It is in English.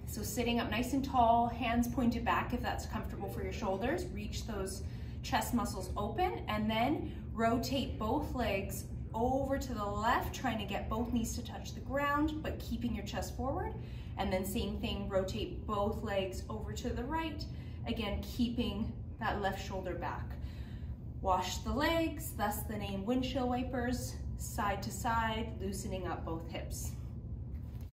So sitting up nice and tall, hands pointed back if that's comfortable for your shoulders. Reach those chest muscles open, and then rotate both legs over to the left, trying to get both knees to touch the ground, but keeping your chest forward. And then same thing, rotate both legs over to the right, again, keeping that left shoulder back. Wash the legs, thus the name windshield wipers, side to side, loosening up both hips.